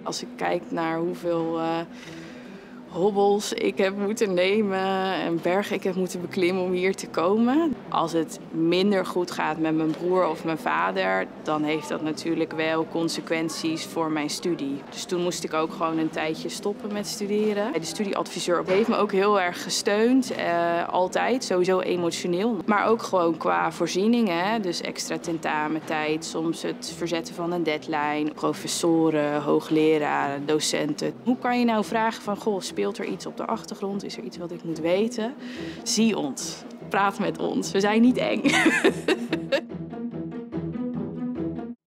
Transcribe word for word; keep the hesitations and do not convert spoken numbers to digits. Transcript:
Als ik kijk naar hoeveel uh, hobbels ik heb moeten nemen en bergen ik heb moeten beklimmen om hier te komen. Als het minder goed gaat met mijn broer of mijn vader, dan heeft dat natuurlijk wel consequenties voor mijn studie. Dus toen moest ik ook gewoon een tijdje stoppen met studeren. De studieadviseur heeft me ook heel erg gesteund, uh, altijd, sowieso emotioneel. Maar ook gewoon qua voorzieningen, hè? Dus extra tentamentijd, soms het verzetten van een deadline. Professoren, hoogleraren, docenten. Hoe kan je nou vragen van, goh, speelt er iets op de achtergrond? Is er iets wat ik moet weten? Zie ons. Praat met ons. We zijn niet eng.